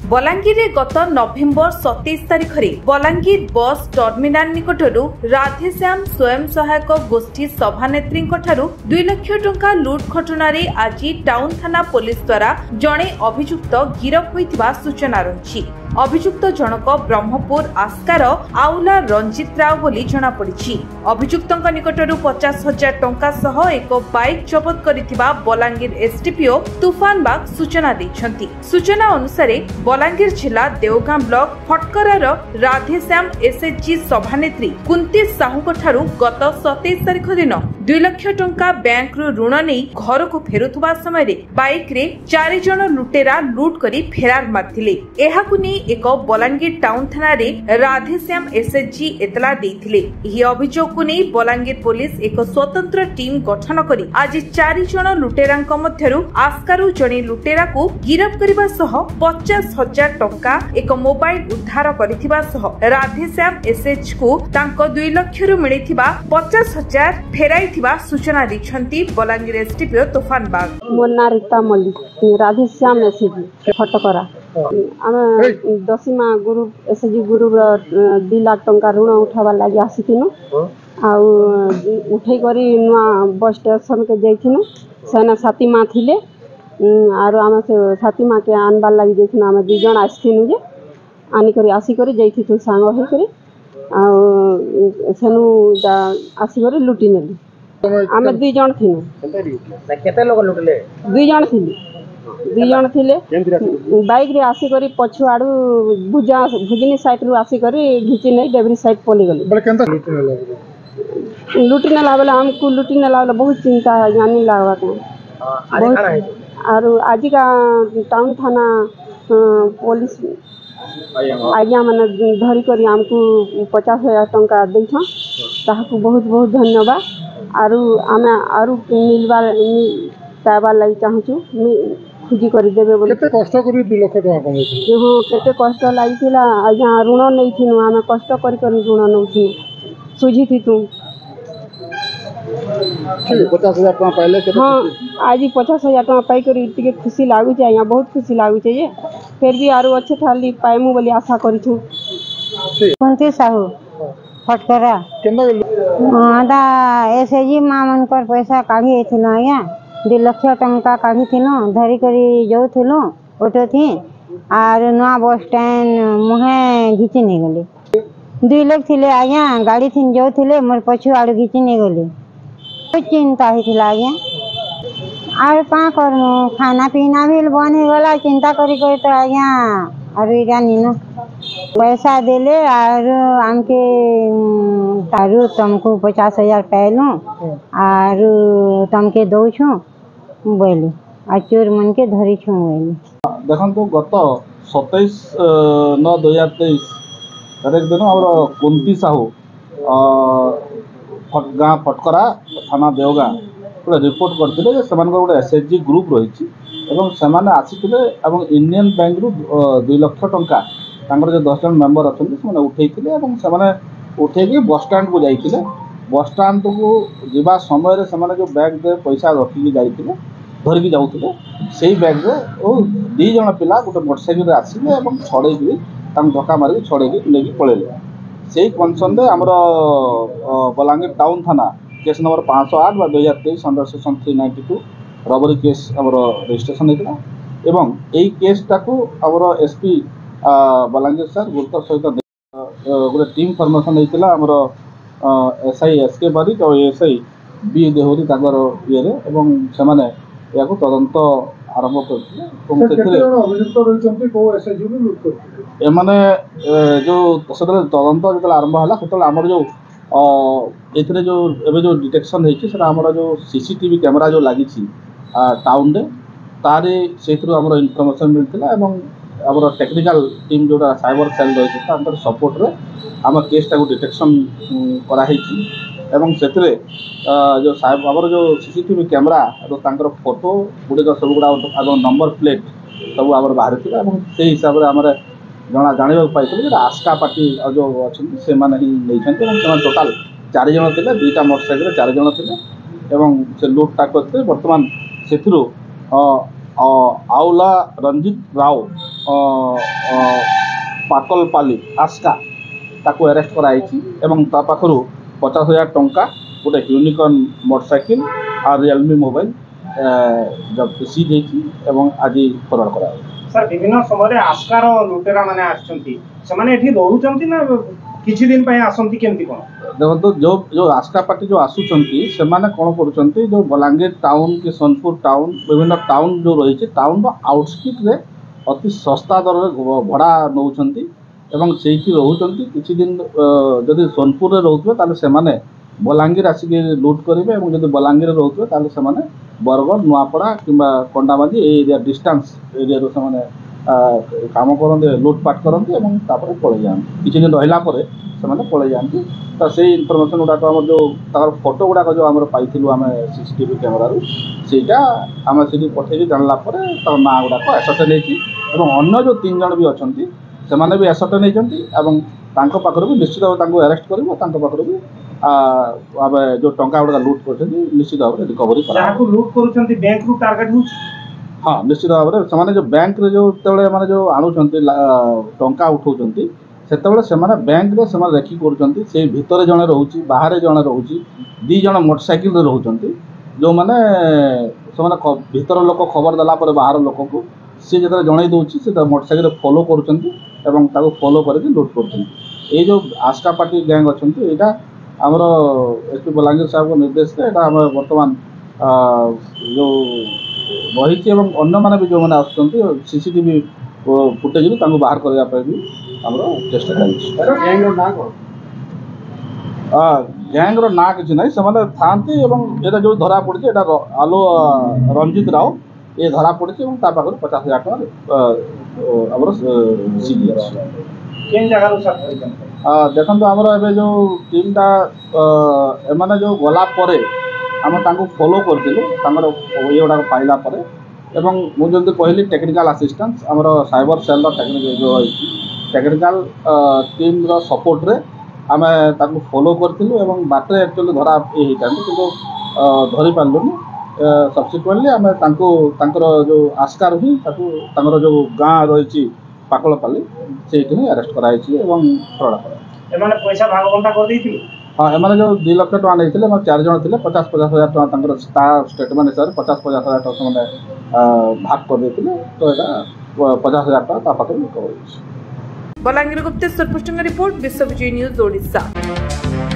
बलांगीर गत नवेम्बर 27 तारिख में बलांगीर बस टर्मिनाल निकटरू राधेश्याम स्वयं सहायक गोष्ठी सभानेत्री 2 लाख टंका लुट घटना आज टाउन थाना पुलिस द्वारा जड़े अभियुक्त गिरफ होइतिबा सूचना रही। अभियुक्त जनक ब्रह्मपुर आस्कार आउला रंजित राव बोली जना पड़ी। अभियुक्तों निकटरू 50,000 टंका सह एक बाइक जबत करिथिबा बलांगीर एसडीपीओ तूफान बाग सूचना दैछंती। सूचना अनुसार बलांगीर जिला देवगां ब्लॉक फटकरार राधेश्याम एसएचजी सभानेत्री कुंती साहू ठारू गत 27 तारिख दिन 2 लाख टंका बैंक ऋण नहीं घर को फेरुवा समय बाइक रे 4 जन लुटेरा लुट करी फेरार मारथिले। एहाकु नै एक बलांगीर टाउन थाना रे राधेश्याम एसएचजी एतला देथिले। एही अभियोग को नै बलांगीर पुलिस एक स्वतंत्र टीम गठन करी आज 4 जन लुटेरांक मध्यरु आस्कारु जणे लुटेरा को गिरफ करबा सह 50,000 टंका एक मोबाइल उद्धार करिथिबा सह राधेश्याम एसएच को तांको 2 लाख रु मिलिथिबा 50,000 फेराई सूचना दी बलांगीर एसडीपीओ तूफान बाग। मोना रीता मल्लिक राधेश्याम एसएचजी फटकरा आम दशीमा ग्रुप एसएचजी ग्रुप 2 लाख टंका ऋण उठावा लगी आसीथिनु उठे करी नुआ बस स्टेशन के जाइथिनु सेना साथी माँ थिले आरो आम से साथी माँ के आनबार लगी जाइथिनु आम 2 जन आसीथिनु जे आनी करी आसी करी जाइथिनु सांग होई करी सेनु आसी करी लुटी नेली। आमे 2 जन थिनु केते लोग लुटले 2 जन थिले 2 जन थिले बाइक रे आसी करी पछु आडू भुजनी साइड रु आसी करी घिची नै डेबरी साइड पली गली बले केनता लुटी नेला बेला हमको लुटी नेला बेला बहुत चिंता यानी लागवा के आरो आज का टाउन थाना पुलिस आज्ञा माने धरी करी हमको 50,000 टंका दैछा ताहाकू बहुत बहुत धन्यवाद। आरु आमे आरु मिलबार पाइबार लगी चाहूँ खुजी कर देवे बोले केते कष्ट करी 2 लाख टका कमाई हां केते कष्ट लागिला आज्ञा ऋण नहीं थिनु आमे कष्ट करी ऋण नउथि सुझी थी तू 50,000 टका पाइले केते हां आज 50,000 टका पाई करी टिके खुशी लागु छै यहाँ बहुत खुशी लागु छै जे फिर भी आरु अच्छे थाली पाइमु बोली आशा करी छु। कुंती साहू फटकरा दा एसएचजी माँ मनकर पैसा काढ़ी थी आज्ञा 2 लाख टंका काढ़ी थी धरी करी जाऊलु ऑटो थी आर नुआ बस स्टैंड मुहे घिची नहीं गली 2 लोग थे आज्ञा गाड़ी थी जाऊे मोर पछु आड़ घिची नहीं गली चिंता होता आज्ञा आर का करमु खाना पीना भी बंद हो गला चिंता करी तो आज्ञा आर जानी न पैसा देले आर आमके तारू तुमको 50,000 पाइलु आर तुमके दौछु बोली आ चोर मन के धरी छु बोली देखो तो गत 27/9/2023 तारीख दिन आम कुंती साहू गाँ फटकरा थाना देवगां गोटे रिपोर्ट करते से गोटे एसएचजी ग्रुप रही आसी इंडियन बैंक रु 2 लाख टंका जो 10 जन मेम्बर अच्छा से उठे उठे बस स्टाण्ड को जाते बस स्टाण्ड को जीवा समय जो बैग पैसा रखिकी जाते धरिकी जाऊे से बैग 2 जन पिला गोटे मोटरसाइकेल आसिले छड़े धक्का मारिक छड़े नहीं पलैले से कनसन आमर बलांगीर टाउन थाना case number 508/2023 under section 392 robbery case आमर रजिस्ट्रेशन होता एवं यही केसटा को आमर एसपी बलांगीर सर गुरुत्व सहित गोटे टीम फर्मेसन होता आमर एसआई एसके बारिक और एसआई बी देहरी ये से तदंत आरंभ करते एमाने जो तदंत जो आरंभ है से आमर जो ये जो डिटेक्शन होमर जो सीसीटीवी कैमेरा जो लगी टाउन रे तारे से आमर इनफर्मेशन मिलता आमर टेक्निकल टीम जो साइबर सेल रही सपोर्ट रे आम केसटा को डिटेक्शन कराई से जो आमर जो सीसीटीवी कैमेरा तो फोटो गुड़िक सब गुड़ा आग नंबर प्लेट सब आम बाहर से हिसाब से आम जाना पाई आस्का पार्टी जो अच्छे से नहीं टोटाल 4 जन थे 2टा मोटरसाइकेल 4 जन थे से लुटा करते बर्तमान से आउला रंजित राव पाकलपाली आस्का ताको अरेस्ट कराई एवं ता पाखरु 50,000 टंका गोटे यूनिकॉर्न मोटरसाइकिल और रियलमी मोबाइल जब सीज एवं आज फरवर्ड करा सर विभिन्न समय आस्कार लुटेरा माने आछंती से माने एठी रहउचंती ना किछि दिन पय आसंती केमती कोन देखो जो आस्का पार्टी जो आसुचंती से माने कोन करूचंती जो बलांगीर टाउन के सोनपुर टाउन विभिन्न टाउन जो रही टाउन रो आउटस्किट रे अति सस्ता दर भड़ा नौचंती एवं सेठी रहउचंती किछि दिन जदि सोनपुर रे रहउथबे ताले से माने बलांगीर आसिक लुट करेंगे और जब बलांगीर रोचे ताले से माने बरगढ़ नुआपड़ा किंबा कंडाबाजी एरिया डिस्टेंस एरिया रो से माने काम करते लुटपाट करते और तापर पड़े जाती किसी दिन रहा से माने पड़े जाती तो से इनफर्मेशन गुड़ाक जो फोटो गुड़ाक जो आम पाइलु आम सीसीटीवी कैमेरा सेटा आम से पठे जानला ना गुड़ाक एसर्टेन होती अन्य जो 3 जन भी अच्छा से भी एसर्टेन होती पाखर भी निश्चित भाव अरेस्ट कर भी आम जो टंका गुड़ा लुट कर निश्चित भाव में रिकवरी लुट कर बैंक रु टार्गेट हो हाँ निश्चित भाव में जो बैंक रे जो माने जो आणुचंती टंका उठाउचंती सेतेबेले सेमाने बैंक रे सेमाने रेखी करूचंती से भितरे जणे रहउची बाहरे जणे रहउची 2 जण मोटरसाइकिल रे रहउचंती जो माने सेमाने भितर लोक खबर देला पर बाहर लोक को से जतरे जणे दउची से मोटरसाइकिल फॉलो करूचंती एवं ताको फॉलो करके लूट करूचंती ए जो आस्का पार्टी गैंग अछंती एटा हमरो एसपी बलांगीर साहब को निर्देश रे एटा हम वर्तमान जो रही अन्य मैंने भी जो मैंने आसुँच सीसीटीवी फुटेज बाहर करने भी आम चेष्टा गैंग्र ना कि ना से थाती यहाँ जो धरा पड़ी आलो रंजित राव ये धरा पड़ी पाखर 50,000 टका सीज देखो आमर जो टीमटा एम जो गलापर आम फॉलो करूँ ये गुड़ा पाइला एवं मुझे कहली टेक्निकल असिस्टेंस आमर साइबर सेल जो टेक्निकल टीम सपोर्ट रे आम फॉलो करूँ बाटे एक्चुअली धरा ये कि धरी पार्लुनि सब्सिक्वेंटली आम जो आस्कार ही जो गाँ रही पाकलपाली से अरेस्ट कराई फरवर्ड पैसा भाग बंटा कर हाँ एम जो 2 लाख टका नहीं 4 जन थे 50,000 टका स्टेटमेंट हिसाब से 50,000 टका मैंने भाग कर तो यहाँ 50,000 टका पाखे रिकवर। बलांगीर गुप्तेश्वर पुष्टि रिपोर्ट विश्व विजय न्यूज ओडिशा।